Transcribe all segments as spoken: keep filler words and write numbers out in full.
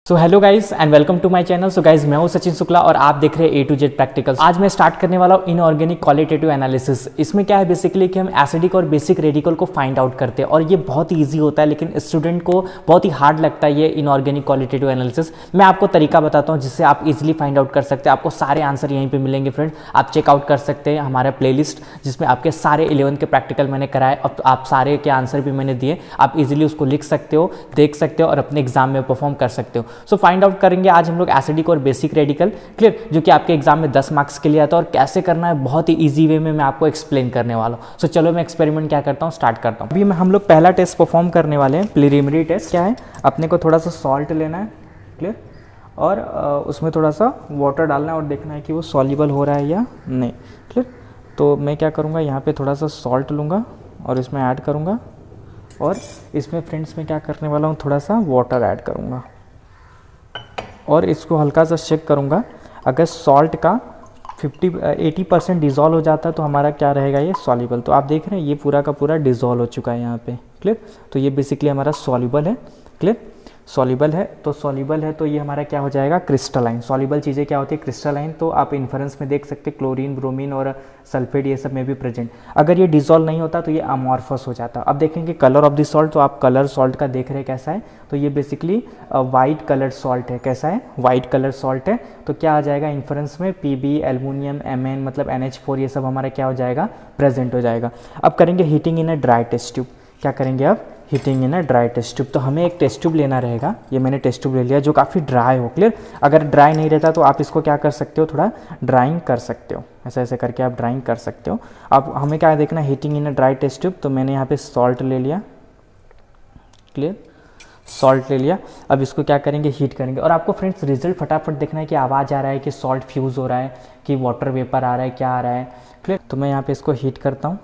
So hello guys and welcome to my channel. So guys मैं हूं सचिन शुक्ला और आप देख रहे हैं ए टू जेड प्रैक्टिकल्स। आज मैं स्टार्ट करने वाला हूं इनऑर्गेनिक क्वालिटेटिव एनालिसिस। इसमें क्या है बेसिकली कि हम एसिडिक और बेसिक रेडिकल को फाइंड आउट करते हैं और ये बहुत ही ईजी होता है, लेकिन स्टूडेंट को बहुत ही हार्ड लगता है ये इनऑर्गेनिक क्वालिटेटिव एनालिसिस। मैं आपको तरीका बताता हूँ जिससे आप इजिली फाइंड आउट कर सकते हैं। आपको सारे आंसर यहीं पर मिलेंगे फ्रेंड। आप चेकआउट कर सकते हैं हमारा प्ले लिस्ट जिसमें आपके सारे इलेवन के प्रैक्टिकल मैंने कराए। अब आप सारे के आंसर भी मैंने दिए, आप इजिली उसको लिख सकते हो, देख सकते हो और अपने एग्जाम में परफॉर्म कर सकते हो। सो फाइंड आउट करेंगे आज हम लोग एसिडिक और बेसिक रेडिकल, क्लियर, जो कि आपके एग्जाम में दस मार्क्स के लिए आता है और कैसे करना है बहुत ही इजी वे में मैं आपको एक्सप्लेन करने वाला हूं। सो so, चलो मैं एक्सपेरिमेंट क्या करता हूं, स्टार्ट करता हूं। अभी हम लोग पहला टेस्ट परफॉर्म करने वाले हैं, प्रीलिमिनरी टेस्ट। क्या है, अपने को थोड़ा सा सॉल्ट लेना है, क्लियर, और उसमें थोड़ा सा वाटर डालना है और देखना है कि वो सॉल्युबल हो रहा है या नहीं, क्लियर। तो मैं क्या करूँगा, यहाँ पे थोड़ा सा सॉल्ट लूँगा और इसमें ऐड करूँगा और इसमें फ्रेंड्स में क्या करने वाला हूँ, थोड़ा सा वाटर ऐड करूँगा और इसको हल्का सा चेक करूँगा। अगर सॉल्ट का फिफ्टी एटी परसेंट डिज़ोल्व हो जाता है तो हमारा क्या रहेगा, ये सॉल्युबल। तो आप देख रहे हैं ये पूरा का पूरा डिज़ोल्व हो चुका है यहाँ पे, क्लियर। तो ये बेसिकली हमारा सॉल्युबल है, क्लियर, सॉल्युबल है। तो सॉल्युबल है तो ये हमारा क्या हो जाएगा, क्रिस्टलाइन। सॉल्युबल चीज़ें क्या होती है, क्रिस्टलाइन। तो आप इन्फ्रेंस में देख सकते हैं क्लोरीन, ब्रोमीन और सल्फेट ये सब में भी प्रेजेंट। अगर ये डिसॉल्व नहीं होता तो ये अमॉर्फस हो जाता। अब देखेंगे कलर ऑफ द सॉल्ट, तो आप कलर सॉल्ट का देख रहे हैं कैसा है, तो ये बेसिकली वाइट कलर सॉल्ट है। कैसा है, वाइट कलर सॉल्ट है। तो क्या आ जाएगा इन्फ्रेंस में, P B, aluminium, M N मतलब एन एच फोर ये सब हमारा क्या हो जाएगा, प्रेजेंट हो जाएगा। अब करेंगे heating in a dry test tube. क्या करेंगे अब, heating in a dry test tube. तो हमें एक टेस्ट ट्यूब लेना रहेगा। ये मैंने टेस्ट ट्यूब ले लिया जो काफ़ी ड्राई हो, क्लियर। अगर ड्राई नहीं रहता तो आप इसको क्या कर सकते हो, थोड़ा ड्राइंग कर सकते हो, ऐसे ऐसे करके आप ड्राइंग कर सकते हो। अब हमें क्या देखना, heating in a dry test tube. तो मैंने यहाँ पे सॉल्ट ले लिया, क्लियर, सॉल्ट ले लिया। अब इसको क्या करेंगे, हीट करेंगे। और आपको फ्रेंड्स रिजल्ट फटाफट देखना है कि आवाज़ आ रहा है कि सॉल्ट फ्यूज़ हो रहा है कि वाटर वेपर आ रहा है, क्या आ रहा है, क्लियर। तो मैं यहाँ पे इसको हीट करता हूँ।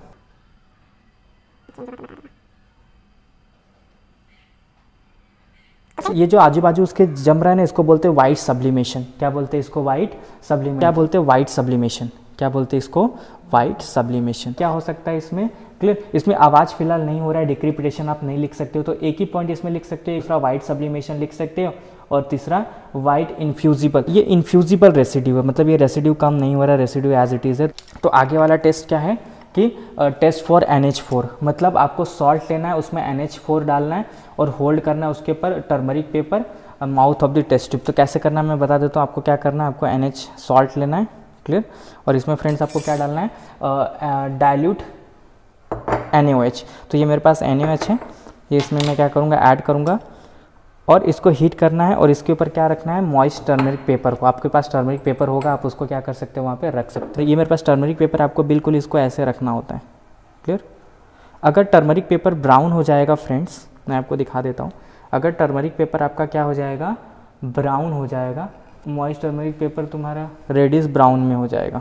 ये जो आजू बाजू उसके जम रहा है ना, इसको बोलते हैं वाइट सब्लिमेशन। क्या बोलते हैं इसको, वाइट सब्लिमेशन। क्या बोलते हैं, वाइट सब्लिमेशन। क्या बोलते हैं इसको, वाइट सब्लिमेशन। क्या हो सकता है इसमें, क्लियर। इसमें आवाज़ फिलहाल नहीं हो रहा है, डिक्रिपिटेशन आप नहीं लिख सकते हो, तो एक ही पॉइंट इसमें लिख सकते हो। दूसरा वाइट सब्लिमेशन लिख सकते हो और तीसरा वाइट इन्फ्यूजिबल। ये इन्फ्यूजिबल रेसिड्यू है, मतलब ये रेसिड्यू कम नहीं हो रहा है, रेसिड्यू एज इट इज़ है। तो आगे वाला टेस्ट क्या है कि test for N H four, मतलब आपको सॉल्ट लेना है, उसमें एन एच फोर डालना है और होल्ड करना है उसके ऊपर turmeric paper, mouth of the test tube. तो कैसे करना है मैं बता देता हूँ आपको। क्या करना है, आपको एन एच सॉल्ट लेना है, क्लियर, और इसमें फ्रेंड्स आपको क्या डालना है, डाइल्यूट एन ओ एच। तो ये मेरे पास एन ओ एच है, ये इसमें मैं क्या करूँगा, ऐड करूँगा और इसको हीट करना है और इसके ऊपर क्या रखना है, मॉइस्ट टर्मरिक पेपर को। आपके पास टर्मरिक पेपर होगा, आप उसको क्या कर सकते हो, वहाँ पे रख सकते हो। ये मेरे पास टर्मरिक पेपर, आपको बिल्कुल इसको ऐसे रखना होता है, क्लियर। अगर टर्मरिक पेपर ब्राउन हो जाएगा फ्रेंड्स, मैं आपको दिखा देता हूँ। अगर टर्मरिक पेपर आपका क्या हो जाएगा, ब्राउन हो जाएगा, मॉइस्ट टर्मरिक पेपर तुम्हारा रेडिश ब्राउन में हो जाएगा।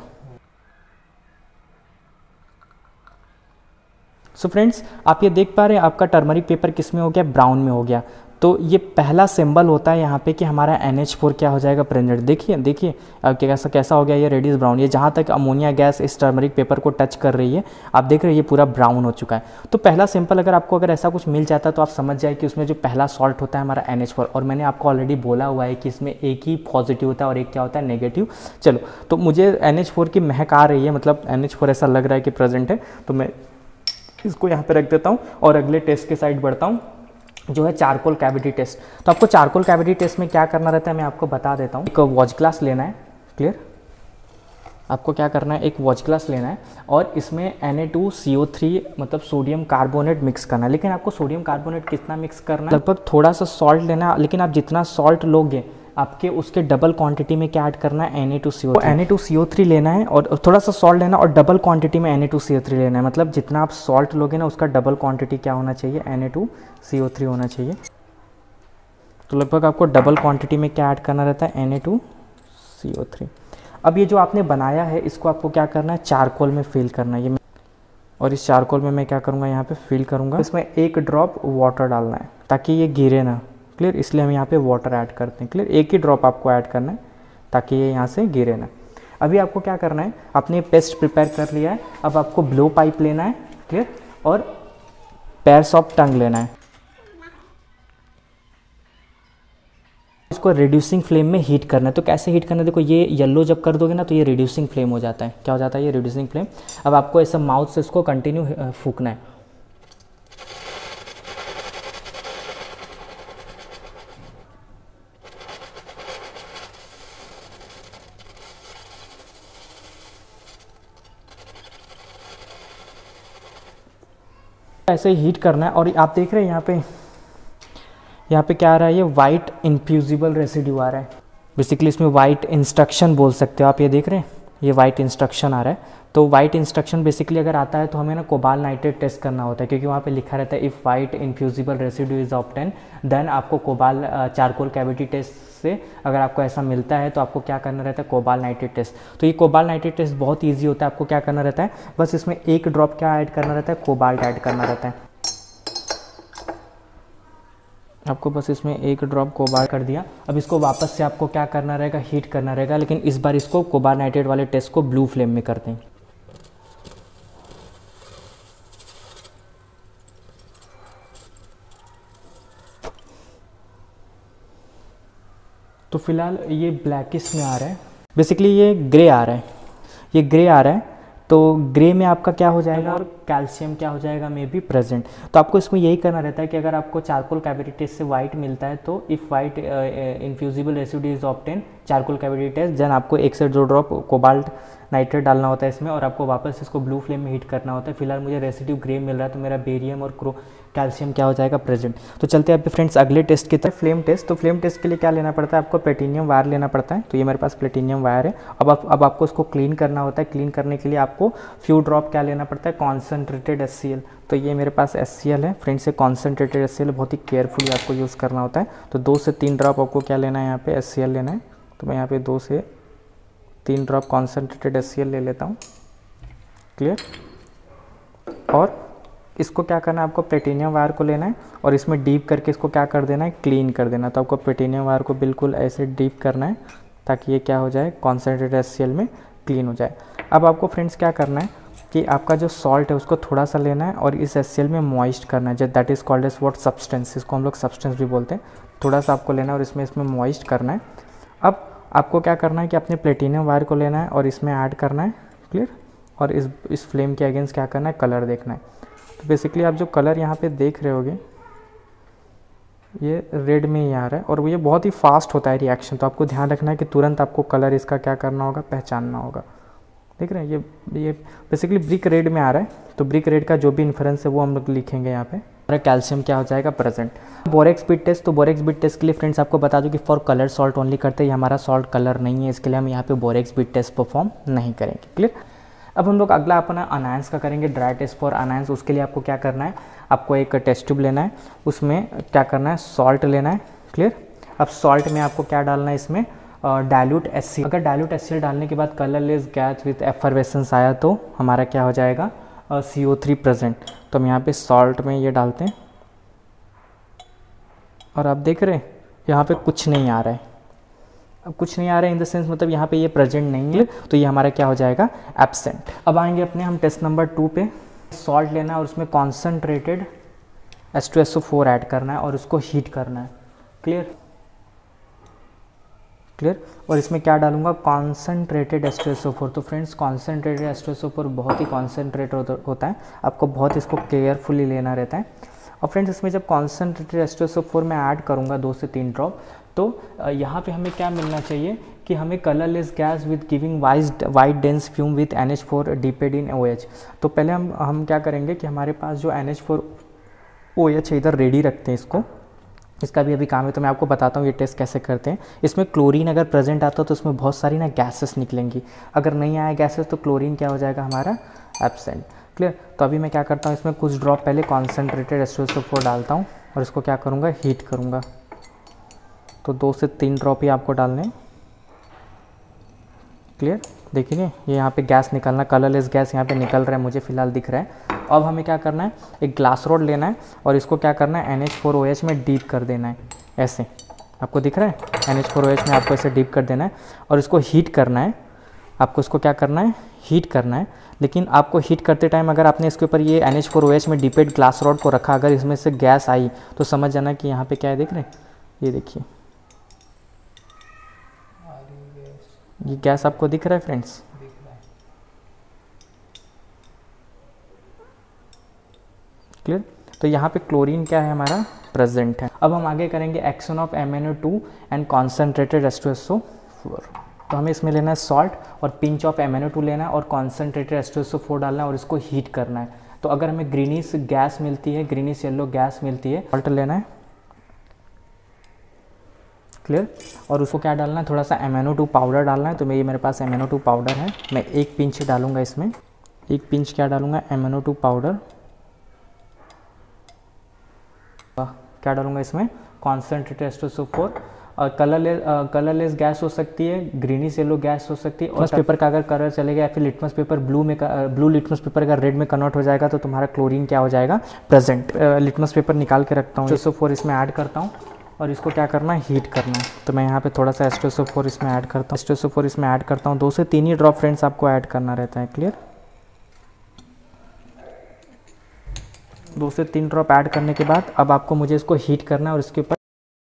सो so फ्रेंड्स आप ये देख पा रहे हैं आपका टर्मरिक पेपर किस में हो गया, ब्राउन में हो गया। तो ये पहला सिंबल होता है यहाँ पे कि हमारा एन एच फोर क्या हो जाएगा, प्रेजेंट। देखिए देखिए अब कैसा कैसा हो गया ये रेडिश ब्राउन। ये जहाँ तक अमोनिया गैस इस टर्मरिक पेपर को टच कर रही है, आप देख रहे हैं ये पूरा ब्राउन हो चुका है। तो पहला सिंपल अगर आपको अगर ऐसा कुछ मिल जाता है तो आप समझ जाए कि उसमें जो पहला सॉल्ट होता है हमारा एन एच फोर। और मैंने आपको ऑलरेडी बोला हुआ है कि इसमें एक ही पॉजिटिव होता है और एक क्या होता है, नेगेटिव। चलो तो मुझे एन एच फोर की महक आ रही है, मतलब एन एच फोर ऐसा लग रहा है कि प्रेजेंट है। तो मैं इसको यहाँ पे रख देता हूँ और अगले टेस्ट के साइड बढ़ता हूँ जो है चारकोल कैविटी टेस्ट। तो आपको चारकोल कैविटी टेस्ट में क्या करना रहता है मैं आपको बता देता हूँ। एक वॉच ग्लास लेना है, क्लियर। आपको क्या करना है, एक वॉच ग्लास लेना है और इसमें N A two C O three मतलब सोडियम कार्बोनेट मिक्स करना है। लेकिन आपको सोडियम कार्बोनेट कितना मिक्स करना है, लगभग थोड़ा सा सॉल्ट लेना है, लेकिन आप जितना सॉल्ट लोगे आपके उसके डबल क्वांटिटी में क्या ऐड करना है, N A two C O three. N A two C O three लेना है और थोड़ा सा सॉल्ट लेना और डबल क्वांटिटी में N A two C O three लेना है। मतलब जितना आप सॉल्ट लोगे ना उसका डबल क्वांटिटी क्या होना चाहिए, N A two C O three होना चाहिए। तो लगभग आपको डबल क्वांटिटी में क्या ऐड करना रहता है, N A two C O three. अब ये जो आपने बनाया है इसको आपको क्या करना है, चारकोल में फिल करना है ये। और इस चारकोल में मैं क्या करूँगा, यहाँ पे फिल करूँगा। इसमें एक ड्रॉप वाटर डालना है ताकि ये गिरे ना, क्लियर। इसलिए हम यहाँ पे वाटर ऐड करते हैं, क्लियर। एक ही ड्रॉप आपको ऐड करना है ताकि ये यहाँ से गिरे ना। अभी आपको क्या करना है, आपने पेस्ट प्रिपेयर कर लिया है, अब आपको ब्लो पाइप लेना है, क्लियर, और पेयर्स ऑफ टंग लेना है। इसको रिड्यूसिंग फ्लेम में हीट करना है। तो कैसे हीट करना है, देखो ये येलो जब कर दोगे ना तो ये रिड्यूसिंग फ्लेम हो जाता है। क्या हो जाता है, ये रिड्यूसिंग फ्लेम। अब आपको ऐसा माउथ से इसको कंटिन्यू फूकना है। ऐसे हीट करना है। और आप देख रहे हैं यहाँ पे यहाँ पे क्या आ रहा है, ये वाइट इन्फ्यूजिबल रेसिड्यू आ रहा है। बेसिकली इसमें वाइट इंस्ट्रक्शन बोल सकते हो आप, ये देख रहे हैं ये वाइट इंस्ट्रक्शन आ रहा है। तो वाइट इंस्ट्रक्शन बेसिकली अगर आता है तो हमें ना कोबाल्ट नाइट्रेट टेस्ट करना होता है, क्योंकि वहाँ पे लिखा रहता है if white infusible residue is obtain then आपको कोबाल्ट चारकोल कैविटी टेस्ट से अगर आपको ऐसा मिलता है तो आपको क्या करना रहता है, कोबाल्ट नाइट्रेट टेस्ट। तो ये कोबाल्ट नाइट्रेट टेस्ट बहुत ईजी होता है। आपको क्या करना रहता है, बस इसमें एक ड्रॉप क्या ऐड करना रहता है, कोबाल्ट ऐड करना रहता है। आपको बस इसमें एक ड्रॉप कोबाल्ट कर दिया। अब इसको वापस से आपको क्या करना रहेगा, हीट करना रहेगा, लेकिन इस बार इसको कोबाल्ट नाइट्रेट वाले टेस्ट को ब्लू फ्लेम में करते हैं। तो फिलहाल ये ब्लैकिश में आ रहा है, बेसिकली ये ग्रे आ रहा है, ये ग्रे आ रहा है। तो ग्रे में आपका क्या हो जाएगा, और कैल्शियम क्या हो जाएगा, मे बी प्रेजेंट। तो आपको इसमें यही करना रहता है कि अगर आपको चारकोल कैविटी टेस्ट से वाइट मिलता है तो if white infusible residue is obtain charcoal cavity test, then आपको एक से दो ड्रॉप कोबाल्ट नाइट्रेट डालना होता है इसमें, और आपको वापस इसको ब्लू फ्लेम में हीट करना होता है। फिलहाल मुझे रेसिड्यू ग्रे मिल रहा है तो मेरा बेरियम और क्रो कैल्शियम क्या हो जाएगा, प्रेजेंट। तो चलते हैं अब फ्रेंड्स अगले टेस्ट की तरफ, फ्लेम टेस्ट। तो फ्लेम टेस्ट के लिए क्या लेना पड़ता है, आपको प्लेटिनियम वायर लेना पड़ता है। तो ये मेरे पास प्लेटिनियम वायर है। अब आप अब आपको इसको क्लीन करना होता है। क्लीन करने के लिए आपको फ्यू ड्रॉप क्या लेना पड़ता है, कॉन्सेंट्रेटेड एस सी एल। तो ये मेरे पास एस सी एल है फ्रेंड्स, से कॉन्सेंट्रेटेड एस सी एल बहुत ही केयरफुली आपको यूज़ करना होता है। तो दो से तीन ड्रॉप आपको क्या लेना है, यहाँ पे एस सी एल लेना है। तो मैं यहाँ पे दो से तीन drop concentrated S C L ले लेता हूँ। क्लियर। और इसको क्या करना है, आपको प्लेटिनियम वायर को लेना है और इसमें डीप करके इसको क्या कर देना है, क्लीन कर देना। तो आपको प्लेटिनियम वायर को बिल्कुल ऐसे डीप करना है ताकि ये क्या हो जाए, कॉन्सेंट्रेटेड एस सी एल में क्लीन हो जाए। अब आपको फ्रेंड्स क्या करना है कि आपका जो सॉल्ट है उसको थोड़ा सा लेना है और इस एस सी एल में मॉइस्ट करना है, that is called as what, substance. इसको हम लोग सब्सटेंस भी बोलते हैं। थोड़ा सा आपको लेना है और इसमें इसमें मॉइस्ट करना है। अब आपको क्या करना है कि अपने प्लेटिनियम वायर को लेना है और इसमें ऐड करना है। क्लियर। और इस इस फ्लेम के अगेंस्ट क्या करना है, कलर देखना है। तो बेसिकली आप जो कलर यहाँ पे देख रहे होगे ये रेड में ही आ रहा है और ये बहुत ही फास्ट होता है रिएक्शन। तो आपको ध्यान रखना है कि तुरंत आपको कलर इसका क्या करना होगा, पहचानना होगा। देख रहे हैं ये ये बेसिकली ब्रिक रेड में आ रहा है। तो ब्रिक रेड का जो भी इन्फ्रेंस है वो हम लोग लिखेंगे यहाँ पे। हमारा कैल्शियम क्या हो जाएगा, प्रेजेंट। Borax speed test. तो बोरेक्स स्पीड टेस्ट के लिए फ्रेंड्स आपको बता दूं कि फॉर कलर सॉल्ट ओनली करते हैं। हमारा सॉल्ट कलर नहीं है, इसके लिए हम यहाँ पे बोरेक्स स्पीड टेस्ट परफॉर्म नहीं करेंगे। क्लियर। अब हम लोग अगला अपना अनायंस का करेंगे, ड्राई टेस्ट फॉर अनायंस। उसके लिए आपको क्या करना है, आपको एक टेस्ट ट्यूब लेना है, उसमें क्या करना है, सॉल्ट लेना है। क्लियर। अब सॉल्ट में आपको क्या डालना है, इसमें डाइल्यूट एस सी एल। अगर डाइल्यूट एस सी एल डालने के बाद कलरलेस गैस विथ एफरवेसेंस आया तो हमारा क्या हो जाएगा, सी ओ थ्री प्रेजेंट। तो हम यहाँ पे सॉल्ट में ये डालते हैं और आप देख रहे हैं यहाँ पे कुछ नहीं आ रहा है। अब कुछ नहीं आ रहा है इन द सेंस मतलब यहाँ पे ये प्रेजेंट नहीं है, तो ये हमारा क्या हो जाएगा, एब्सेंट। अब आएंगे अपने हम टेस्ट नंबर टू पे। सॉल्ट लेना है और उसमें concentrated H two S O four add करना है और उसको हीट करना है। क्लियर। क्लियर। और इसमें क्या डालूंगा, concentrated H two S O four. तो friends concentrated H two S O four बहुत ही कॉन्सेंट्रेट होता है, आपको बहुत इसको केयरफुली लेना रहता है। और फ्रेंड्स इसमें जब concentrated H two S O four मैं ऐड करूँगा दो से तीन ड्रॉप, तो यहाँ पे हमें क्या मिलना चाहिए कि हमें colourless gas with giving wise white dense fume with N H four dipped in O H. तो पहले हम हम क्या करेंगे कि हमारे पास जो N H four O H है इधर रेडी रखते हैं इसको, इसका भी अभी काम है। तो मैं आपको बताता हूँ ये टेस्ट कैसे करते हैं। इसमें क्लोरीन अगर प्रेजेंट आता तो उसमें बहुत सारी ना गैसेस निकलेंगी, अगर नहीं आया गैसेस तो क्लोरीन क्या हो जाएगा, हमारा एब्सेंट। क्लियर। तो अभी मैं क्या करता हूँ, इसमें कुछ ड्रॉप पहले concentrated H two S O four डालता हूँ और इसको क्या करूँगा, हीट करूँगा। तो दो से तीन ड्रॉप ही आपको डालने। क्लियर। देखिए ये यहाँ पे गैस निकलना, कलरलेस गैस यहाँ पे निकल रहा है, मुझे फिलहाल दिख रहा है। अब हमें क्या करना है, एक ग्लास रॉड लेना है और इसको क्या करना है, N H four O H में डीप कर देना है। ऐसे आपको दिख रहा है, N H four O H में आपको ऐसे डीप कर देना है और इसको हीट करना है। आपको इसको क्या करना है, हीट करना है। लेकिन आपको हीट करते टाइम अगर आपने इसके ऊपर ये N H four O H में डिपेड ग्लास रॉड को रखा, अगर इसमें से गैस आई तो समझ जाना कि यहाँ पे क्या है, देख रहे हैं, ये देखिए ये गैस आपको दिख रहा है फ्रेंड्स? क्लियर? तो यहाँ पे क्लोरीन क्या है हमारा? प्रेजेंट है। अब हम आगे करेंगे action of M N O two and concentrated H two S O four. तो हमें इसमें लेना है सॉल्ट और pinch of M N O two लेना है और concentrated H two S O four डालना है और इसको हीट करना है। तो अगर हमें ग्रीनिश गैस मिलती है, ग्रीनिश येलो गैस मिलती है, सॉल्ट लेना है, क्लियर? और उसको क्या डालना है? थोड़ा सा M N O two powder डालना है। तो मैं ये मेरे पास M N O two powder है, मैं एक पिंच डालूंगा इसमें। एक पिंच क्या डालूंगा? M N O two powder. क्या डालूंगा इसमें? Concentrated H two S O four. और कलरलेस कलरलेस गैस हो सकती है, ग्रीनिश येलो गैस हो सकती है। और पेपर का अगर कलर चलेगा या फिर लिटमस पेपर ब्लू में ब्लू लिटमस पेपर का रेड में कन्वर्ट हो जाएगा तो तुम्हारा क्लोरीन क्या हो जाएगा? प्रेजेंट। लिटमस पेपर निकाल के रखता हूँ, H two S O four इसमें ऐड करता हूँ और इसको क्या करना है? हीट करना है। तो मैं यहाँ पे थोड़ा सा H two S O four इसमें ऐड करता हूँ H two S O four इसमें ऐड करता हूँ दो से तीन ही ड्रॉप फ्रेंड्स आपको ऐड करना रहता है। क्लियर? दो से तीन ड्रॉप ऐड करने के बाद अब आपको मुझे इसको हीट करना है और इसके ऊपर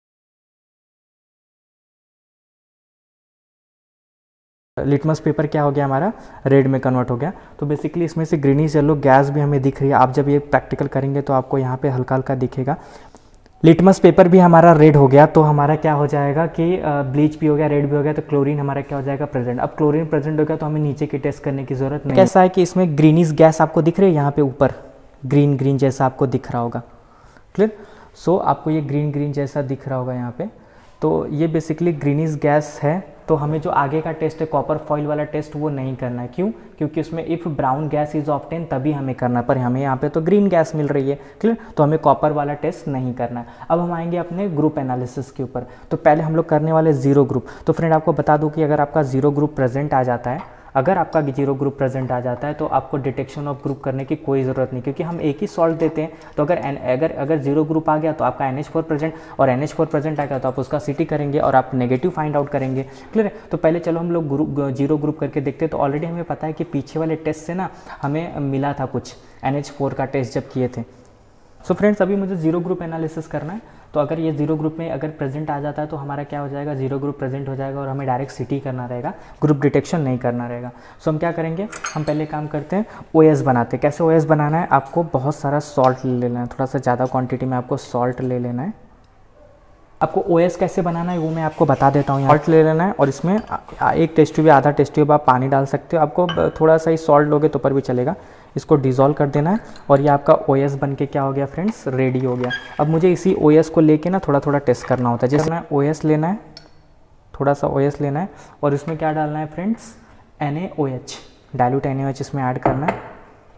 लिटमस पेपर क्या हो गया हमारा? रेड में कन्वर्ट हो गया। तो बेसिकली इसमें से ग्रीनिश येलो गैस भी हमें दिख रही है। आप जब ये प्रैक्टिकल करेंगे तो आपको यहाँ पे हल्का हल्का दिखेगा। लिटमस पेपर भी हमारा रेड हो गया तो हमारा क्या हो जाएगा कि ब्लीच भी हो गया, रेड भी हो गया, तो क्लोरीन हमारा क्या हो जाएगा? प्रेजेंट। अब क्लोरीन प्रेजेंट हो गया तो हमें नीचे की टेस्ट करने की जरूरत नहीं। कैसा है कि इसमें ग्रीनिश गैस आपको दिख रही है, यहाँ पे ऊपर ग्रीन ग्रीन जैसा आपको दिख रहा होगा। क्लियर? सो आपको ये ग्रीन ग्रीन जैसा दिख रहा होगा यहाँ पे। तो ये बेसिकली ग्रीनिश गैस है। तो हमें जो आगे का टेस्ट है कॉपर फॉइल वाला टेस्ट वो नहीं करना है। क्यों? क्योंकि उसमें if brown gas is obtain तभी हमें करना है, पर हमें यहाँ पे तो ग्रीन गैस मिल रही है। क्लियर? तो हमें कॉपर वाला टेस्ट नहीं करना है। अब हम आएंगे अपने ग्रुप एनालिसिस के ऊपर। तो पहले हम लोग करने वाले जीरो ग्रुप। तो फ्रेंड आपको बता दूँ कि अगर आपका जीरो ग्रुप प्रेजेंट आ जाता है अगर आपका जीरो ग्रुप प्रेजेंट आ जाता है तो आपको डिटेक्शन ऑफ ग्रुप करने की कोई ज़रूरत नहीं, क्योंकि हम एक ही सॉल्ट देते हैं। तो अगर अगर अगर जीरो ग्रुप आ गया तो आपका एन एच फोर प्रेजेंट और एन एच फोर प्रेजेंट आ गया तो आप उसका सिटी करेंगे और आप नेगेटिव फाइंड आउट करेंगे। क्लियर है? तो पहले चलो हम लोग ग्रुप जीरो ग्रुप करके देखते हैं। तो ऑलरेडी हमें पता है कि पीछे वाले टेस्ट से ना हमें मिला था कुछ, एन एच फोर का टेस्ट जब किए थे। सो so फ्रेंड्स अभी मुझे जीरो ग्रुप एनालिसिस करना है। तो अगर ये जीरो ग्रुप में अगर प्रेजेंट आ जाता है तो हमारा क्या हो जाएगा? जीरो ग्रुप प्रेजेंट हो जाएगा और हमें डायरेक्ट सिटी करना रहेगा, ग्रुप डिटेक्शन नहीं करना रहेगा। सो so हम क्या करेंगे? हम पहले काम करते हैं ओ एस बनाते हैं। कैसे ओ एस बनाना है? आपको बहुत सारा सॉल्ट ले लेना है, थोड़ा सा ज़्यादा क्वान्टिटी में आपको सॉल्ट ले लेना है। आपको ओ एस कैसे बनाना है वो मैं आपको बता देता हूँ। सॉल्ट ले लेना है और इसमें एक टेस्ट ट्यूब या आधा टेस्ट ट्यूब आप पानी डाल सकते हो। आपको थोड़ा सा ही सॉल्ट लोगे तो पर भी चलेगा। इसको डिज़ोल्व कर देना है और ये आपका ओ एस बन के क्या हो गया फ्रेंड्स? रेडी हो गया। अब मुझे इसी ओ एस को लेके ना थोड़ा थोड़ा टेस्ट करना होता है। जैसे ना ओ एस लेना है, थोड़ा सा ओ एस लेना है और इसमें क्या डालना है friends? N A O H, dilute N A O H इसमें ऐड करना है।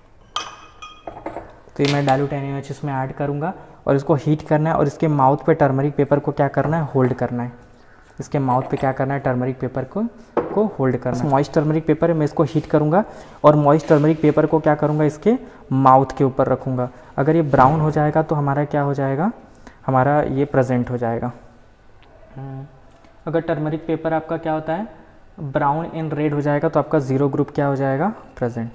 तो ये मैं dilute N A O H इसमें ऐड करूँगा और इसको हीट करना है और इसके माउथ पे टर्मरिक पेपर को क्या करना है? होल्ड करना है। इसके माउथ पे क्या करना है? टर्मरिक पेपर को को होल्ड करना है। मॉइस्ट टर्मरिक पेपर है, मैं इसको हीट करूँगा और मॉइस्ट टर्मरिक पेपर को क्या करूँगा? इसके माउथ के ऊपर रखूँगा। अगर ये ब्राउन हो जाएगा तो हमारा क्या हो जाएगा? हमारा ये प्रेजेंट हो जाएगा। अगर टर्मरिक पेपर आपका क्या होता है? ब्राउन एंड रेड हो जाएगा तो आपका जीरो ग्रुप क्या हो जाएगा? प्रेजेंट।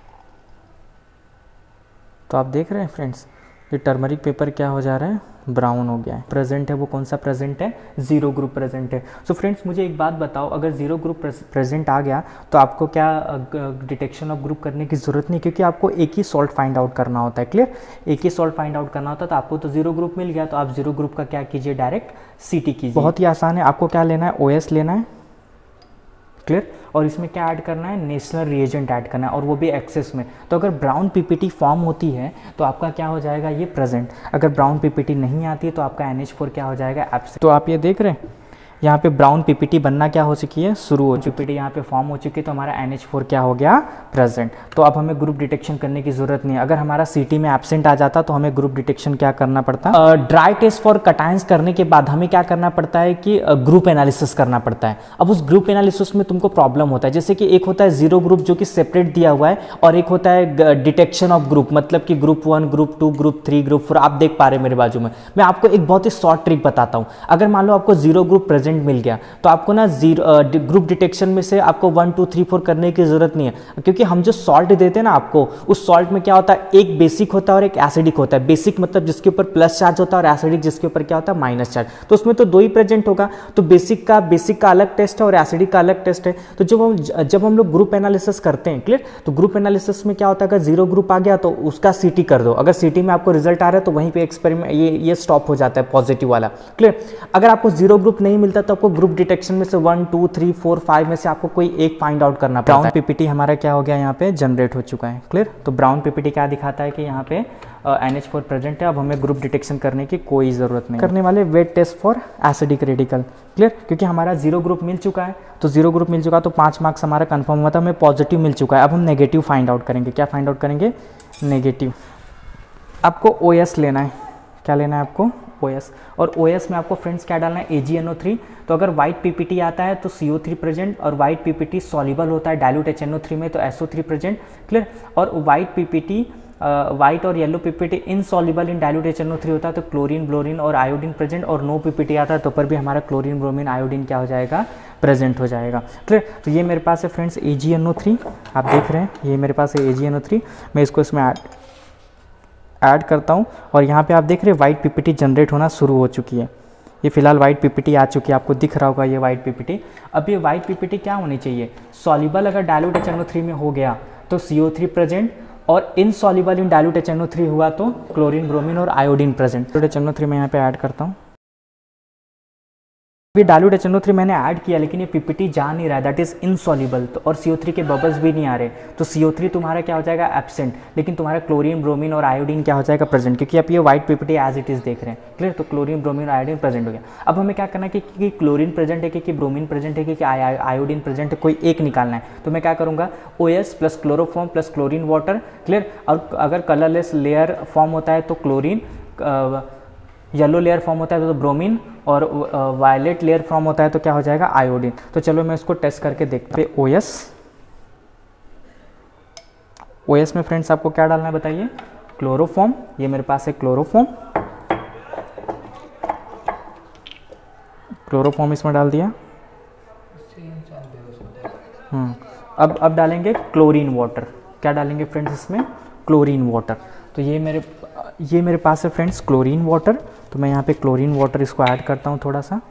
तो आप देख रहे हैं फ्रेंड्स ये टर्मरिक पेपर क्या हो जा रहा है? ब्राउन हो गया है। प्रेजेंट है वो कौन सा प्रेजेंट है? जीरो ग्रुप प्रेजेंट है। सो so फ्रेंड्स मुझे एक बात बताओ, अगर जीरो ग्रुप प्रेजेंट आ गया तो आपको क्या डिटेक्शन ऑफ ग्रुप करने की ज़रूरत नहीं, क्योंकि आपको एक ही सॉल्ट फाइंड आउट करना होता है। क्लियर? एक ही सॉल्ट फाइंड आउट करना होता है। तो आपको तो जीरो ग्रुप मिल गया तो आप जीरो ग्रुप का क्या कीजिए? डायरेक्ट सीटी कीजिए। बहुत ही आसान है। आपको क्या लेना है? ओ एस लेना है। क्लियर? और इसमें क्या ऐड करना है? नेशनल रिएजेंट ऐड करना है और वो भी एक्सेस में। तो अगर ब्राउन पीपीटी फॉर्म होती है तो आपका क्या हो जाएगा? ये प्रेजेंट। अगर ब्राउन पीपीटी नहीं आती है तो आपका एन एच फोर क्या हो जाएगा? एब्सेंट। तो आप ये देख रहे हैं यहाँ पे ब्राउन पीपीटी बनना क्या हो चुकी है? शुरू हो चुकी। पीपीटी यहाँ पे फॉर्म हो चुकी है तो हमारा एन एच फोर क्या हो गया? प्रेजेंट। तो अब हमें ग्रुप डिटेक्शन करने की जरूरत नहीं है। अगर हमारा सीटी में एब्सेंट आ जाता तो हमें ग्रुप डिटेक्शन क्या करना पड़ता? ड्राई टेस्ट फॉर कटायंस करने के बाद हमें क्या करना पड़ता है कि ग्रुप एनालिसिस करना पड़ता है। अब उस ग्रुप एनालिसिस में तुमको प्रॉब्लम होता है, जैसे कि एक होता है जीरो ग्रुप जो कि सेपरेट दिया हुआ है और एक होता है डिटेक्शन ऑफ ग्रुप, मतलब कि group one, group two, group three, group four. आप देख पा रहे मेरे बाजू में। मैं आपको एक बहुत ही शॉर्ट ट्रिक बताता हूँ। अगर मान लो आपको जीरो ग्रुप प्रेजेंट प्रेजेंट मिल गया तो आपको ना जीरो ग्रुप डिटेक्शन में से आपको वन टू थ्री फोर करने की जरूरत नहीं है, क्योंकि हम जो सॉल्ट देते हैं ना आपको, उस सॉल्ट में क्या होता है, एक बेसिक होता है और एक एसिडिक होता है। बेसिक मतलब जिसके ऊपर प्लस चार्ज होता है और एसिडिक जिसके ऊपर क्या होता है, माइनस चार्ज। तो उसमें तो दो ही प्रेजेंट होगा, तो बेसिक का बेसिक का अलग टेस्ट है और एसिडिक का अलग टेस्ट है। तो जब हम जब हम लोग ग्रुप एनालिसिस करते हैं, क्लियर, तो ग्रुप एनालिसिस में क्या होता है, अगर जीरो ग्रुप आ गया तो उसका सीटी कर दो, अगर सीटी में आपको रिजल्ट आ रहा है तो वहीं पे एक्सपेरिमेंट ये ये स्टॉप हो जाता है, पॉजिटिव वाला, क्लियर। अगर आपको जीरो ग्रुप नहीं मिलता तो आपको ग्रुप डिटेक्शन में से one two three four five में से आपको कोई एक फाइंड आउट करना पड़ता है। ब्राउन पीपीटी हमारा क्या हो गया, यहाँ पे जनरेट हो चुका है, क्लियर। तो ब्राउन पीपीटी क्या दिखाता है कि यहाँ पे एन एच फोर प्रेजेंट है। अब हमें ग्रुप डिटेक्शन करने की कोई ज़रूरत नहीं करने वाले। Wet test for acidic radical, clear, क्योंकि हमारा जीरो ग्रुप मिल चुका है, तो जीरो ग्रुप मिल चुका तो पाँच मार्क्स हमारा कंफर्म हुआ था, हमें पॉजिटिव मिल चुका है। अब हम नेगेटिव फाइंड आउट करेंगे। क्या फाइंड आउट करेंगे, नेगेटिव। आपको ओ एस लेना है, क्या लेना है आपको, ओ एस। और ओ एस में आपको फ्रेंड्स क्या डालना है, ए जी एन ओ थ्री। तो अगर वाइट पीपीटी आता है तो सी ओ थ्री प्रेजेंट, और वाइट पीपीटी सॉल्युबल होता है dilute H N O three में तो S O three present, clear. और वाइट पीपीटी वाइट और yellow PPT insoluble in dilute H N O three होता है तो क्लोरीन, ब्लोरीन और आयोडीन प्रेजेंट। और नो पीपीटी आता है तो पर भी हमारा क्लोरीन, ब्रोमीन, आयोडीन क्या हो जाएगा, प्रेजेंट हो जाएगा, क्लियर। तो ये मेरे पास है friends A G N O three, आप देख रहे हैं ये मेरे पास है ए जी एन ओ थ्री। मैं इसको इसमें ऐड ऐड करता हूँ और यहाँ पे आप देख रहे हैं वाइट पीपीटी जनरेट होना शुरू हो चुकी है। ये फिलहाल वाइट पीपीटी आ चुकी है, आपको दिख रहा होगा ये वाइट पीपीटी। अब ये वाइट पीपीटी क्या होनी चाहिए, सॉल्युबल अगर dilute H N O three में हो गया तो सी ओ थ्री प्रेजेंट, और insoluble in dilute H N O three हुआ तो क्लोरीन, ब्रोमीन और iodine present. Dilute H N O three मैं यहाँ पे ऐड करता हूँ। ये dilute H N O three मैंने ऐड किया लेकिन ये पीपीटी जा नहीं रहा है, दैट इज इनसॉल्युबल, तो और सी ओ थ्री के बबल्स भी नहीं आ रहे, तो सी ओ थ्री तुम्हारा क्या हो जाएगा, एब्सेंट, लेकिन तुम्हारा क्लोरीन, ब्रोमीन और आयोडीन क्या हो जाएगा, प्रेजेंट, क्योंकि आप ये white PPT as it is देख रहे हैं, क्लियर। तो क्लोरीन, ब्रोमीन और आयोडीन प्रेजेंट हो गया। अब हमें क्या करना है कि क्लोरीन प्रेजेंट है कि ब्रोमीन प्रेजेंट है कि आयोडीन प्रेजेंट है, कोई एक निकालना है। तो मैं क्या करूँगा, O S plus chloroform plus chlorine water, clear. और अगर कलरलेस लेयर फॉर्म होता है तो क्लोरीन, येलो लेयर फॉर्म होता है तो ब्रोमीन, और वायलेट लेयर फॉर्म होता है तो क्या हो जाएगा, आयोडीन। तो चलो मैं इसको टेस्ट करके देखता हूँ। ओ एस ओ एस में फ्रेंड्स आपको क्या डालना है बताइए, क्लोरोफॉर्म, ये मेरे पास है क्लोरोफॉर्म, क्लोरोफॉर्म इसमें डाल दिया। हम्म अब अब डालेंगे क्लोरीन वाटर। क्या डालेंगे फ्रेंड्स इसमें, क्लोरीन वाटर। तो ये मेरे ये मेरे पास है फ्रेंड्स क्लोरीन वाटर, तो मैं यहाँ पे क्लोरीन वाटर इसको ऐड करता हूँ थोड़ा सा।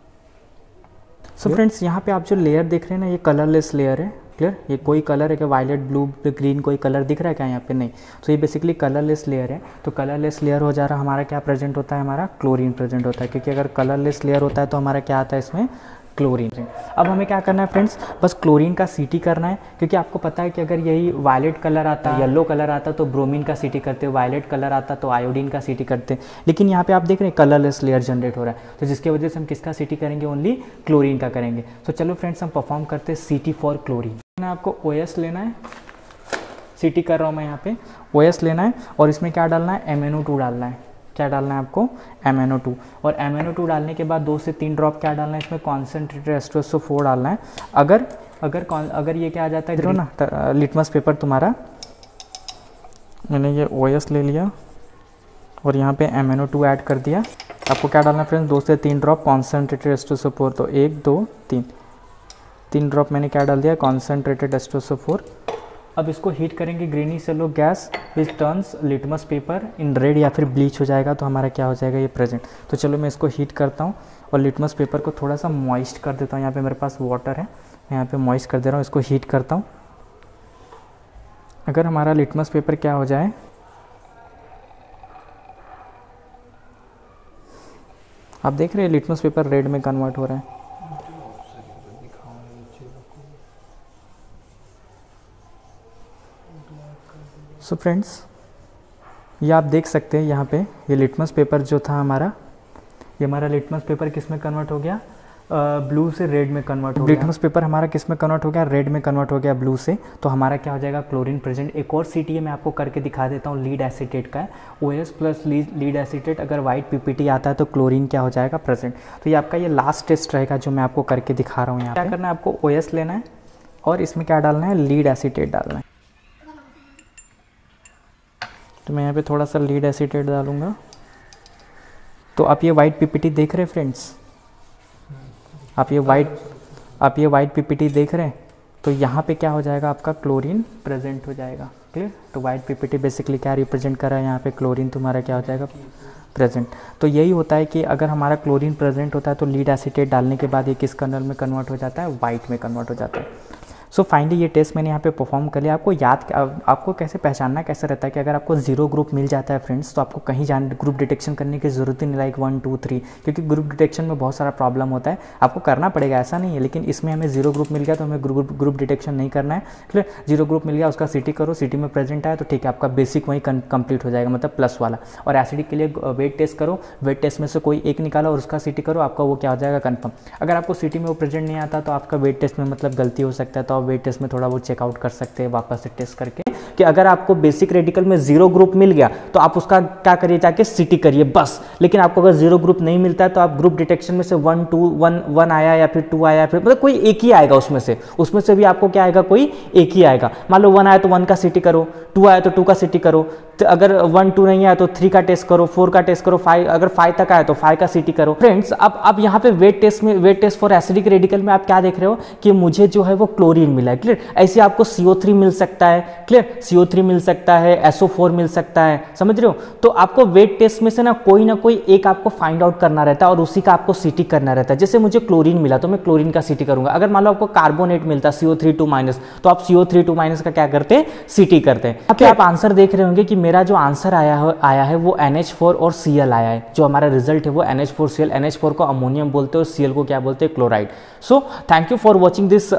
सो फ्रेंड्स यहाँ पे आप जो लेयर देख रहे हैं ना, ये कलरलेस लेयर है, क्लियर। ये कोई कलर है क्या, वायलेट, ब्लू, ग्रीन कोई कलर दिख रहा है क्या यहाँ पे, नहीं। तो ये बेसिकली कलरलेस लेयर है। तो कलरलेस लेयर हो जा रहा, हमारा क्या प्रेजेंट होता है, हमारा क्लोरीन प्रेजेंट होता है, क्योंकि अगर कलरलेस लेयर होता है तो हमारा क्या आता है इसमें, क्लोरीन। अब हमें क्या करना है फ्रेंड्स, बस क्लोरीन का सीटी करना है, क्योंकि आपको पता है कि अगर यही वायलेट कलर आता, येलो कलर आता तो ब्रोमीन का सीटी करते, वायलेट कलर आता तो आयोडीन का सीटी करते। लेकिन यहाँ पे आप देख रहे हैं कलरलेस लेयर जनरेट हो रहा है, तो जिसकी वजह से हम किसका सीटी करेंगे, ओनली क्लोरीन का करेंगे। तो चलो फ्रेंड्स हम परफॉर्म करते हैं सीटी फॉर क्लोरीन। आपको ओ एस लेना है, सीटी कर रहा हूँ मैं यहाँ पे, ओ एस लेना है और इसमें क्या डालना है, एम एन ओ टू डालना है। क्या डालना है आपको, एम एन ओ टू। और एम एन ओ टू डालने के बाद दो से तीन ड्रॉप क्या डालना है इसमें, concentrated H two S O four डालना है। अगर अगर अगर ये क्या आ जाता है ना, लिटमस पेपर तुम्हारा, मैंने ये ओ एस ले लिया और यहाँ पे M N O two add कर दिया। आपको क्या डालना है फ्रेंड्स, दो से तीन drop concentrated H two S O four. तो एक, दो, तीन, तीन ड्रॉप मैंने क्या डाल दिया, concentrated H two S O four. अब इसको हीट करेंगे greenish yellow gas which turns litmus paper in red, या फिर ब्लीच हो जाएगा तो हमारा क्या हो जाएगा, ये प्रेजेंट। तो चलो मैं इसको हीट करता हूँ और लिटमस पेपर को थोड़ा सा मॉइस्ट कर देता हूँ। यहाँ पे मेरे पास वाटर है, मैं यहाँ पे मॉइस्ट कर दे रहा हूँ, इसको हीट करता हूँ। अगर हमारा लिटमस पेपर क्या हो जाए, आप देख रहे हैं लिटमस पेपर रेड में कन्वर्ट हो रहा है। सो so फ्रेंड्स ये आप देख सकते हैं यहाँ पे, ये लिटमस पेपर जो था हमारा, ये हमारा लिटमस पेपर किस में कन्वर्ट हो गया, ब्लू से रेड में कन्वर्ट हो गया। लिटमस पेपर हमारा किस में कन्वर्ट हो गया, रेड में कन्वर्ट हो गया ब्लू से। तो हमारा क्या हो जाएगा, क्लोरीन प्रेजेंट। एक और सी टी ए मैं आपको करके दिखा देता हूँ, लीड एसीटेट का है, O S plus lead acetate. अगर वाइट पी पी टी आता है तो क्लोरीन क्या हो जाएगा, प्रेजेंट। तो ये आपका ये लास्ट टेस्ट रहेगा जो मैं आपको करके दिखा रहा हूँ। यहाँ क्या करना है, आपको ओ एस लेना है और इसमें क्या डालना है, लीड एसीटेट डालना है। तो मैं यहाँ पे थोड़ा सा लीड एसीटेट डालूंगा। तो आप ये वाइट पीपीटी देख रहे हैं फ्रेंड्स, आप ये वाइट आप ये वाइट पीपीटी देख रहे हैं, तो यहाँ पे क्या हो जाएगा, आपका क्लोरीन प्रेजेंट हो जाएगा। क्लियर? तो वाइट पीपीटी बेसिकली क्या रिप्रेजेंट कर रहा है, यहाँ पे क्लोरीन तुम्हारा क्या हो जाएगा, प्रेजेंट। तो यही होता है कि अगर हमारा क्लोरीन प्रेजेंट होता है तो लीड एसीटेट डालने के बाद ये किस कलर में कन्वर्ट हो जाता है, वाइट में कन्वर्ट हो जाता है। सो so फाइनली ये टेस्ट मैंने यहाँ पे परफॉर्म कर लिया। आपको याद आपको कैसे पहचानना कैसे रहता है कि अगर आपको जीरो ग्रुप मिल जाता है फ्रेंड्स, तो आपको कहीं जान ग्रुप डिटेक्शन करने की ज़रूरत ही नहीं, लाइक वन टू थ्री, क्योंकि ग्रुप डिटेक्शन में बहुत सारा प्रॉब्लम होता है, आपको करना पड़ेगा, ऐसा नहीं है। लेकिन इसमें हमें जीरो ग्रुप मिल गया तो हमें ग्रुप ग्रुप डिटेक्शन नहीं करना है। क्लियर? जीरो ग्रुप मिल गया, उसका सिटी करो, सिटी में प्रेजेंट आया तो ठीक है, आपका बेसिक वहीं कंप्लीट हो जाएगा, मतलब प्लस वाला। और एसिडिक के लिए वेट टेस्ट करो, वेट टेस्ट में से कोई एक निकालो और उसका सिटी करो, आपका वो क्या हो जाएगा, कन्फर्म। अगर आपको सिटी में वो प्रेजेंट नहीं आता तो आपका वेट टेस्ट में मतलब गलती हो सकता है, तो आप वेट टेस्ट में थोड़ा चेकआउट कर सकते हैं वापस से टेस्ट करके कि अगर आपको बेसिक रेडिकल में जीरो ग्रुप मिल गया तो आप उसका क्या करिए, जाके सिटी करिए बस। लेकिन आपको अगर जीरो ग्रुप नहीं मिलता है तो आप ग्रुप डिटेक्शन में से वन टू वन वन आया या फिर टू आया, फिर मतलब कोई एक ही आएगा उसमें से उसमें से भी आपको क्या आएगा, कोई एक ही आएगा। मान लो वन आया तो वन का सिटी करो, टू आया तो टू का सिटी करो, तो अगर वन टू नहीं आया तो थ्री का टेस्ट करो, फोर का टेस्ट करो, फाइव अगर फाइव तक आया तो फाइव का सिटी करो। फ्रेंड्स अब अब यहाँ पे वेट टेस्ट में wet test for acidic radical में आप क्या देख रहे हो कि मुझे जो है वो क्लोरीन मिला है। क्लियर? ऐसे आपको सी ओ थ्री मिल सकता है। क्लियर? सी ओ थ्री मिल सकता है, एस ओ फोर मिल सकता है, समझ रहे हो? तो आपको वेट टेस्ट में से ना कोई ना कोई एक आपको फाइंड आउट करना रहता है और उसी का आपको सिटी करना रहता है। जैसे मुझे क्लोरीन मिला तो मैं क्लोरीन का सिटी करूंगा। अगर मान लो आपको कार्बोनेट मिलता C O three two minus, तो आप C O three two minus का क्या करते हैं, सिटी करते हैं। यहाँ पे आप आंसर देख रहे होंगे कि मेरा जो आंसर आया है आया है वो एन एच फोर और सी एल आया है। जो हमारा रिजल्ट है वो N H four C L, N H four को अमोनियम बोलते हैं और सी एल को क्या बोलते हैं, chloride. So thank you for watching this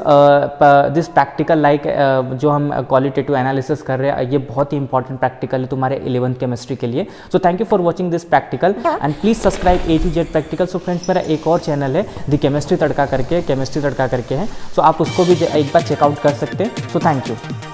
this practical, like जो हम क्वालिटेटिव एनालिसिस कर रहे हैं, ये बहुत ही इंपॉर्टेंट प्रैक्टिकल है तुम्हारे इलेवंथ केमिस्ट्री के लिए। So thank you for watching this practical and please subscribe A to Z practical. So friends मेरा एक और चैनल है द केमिस्ट्री तड़का करके, केमिस्ट्री तड़का करके है, सो आप उसको भी एक बार चेकआउट कर सकते हैं। So thank you.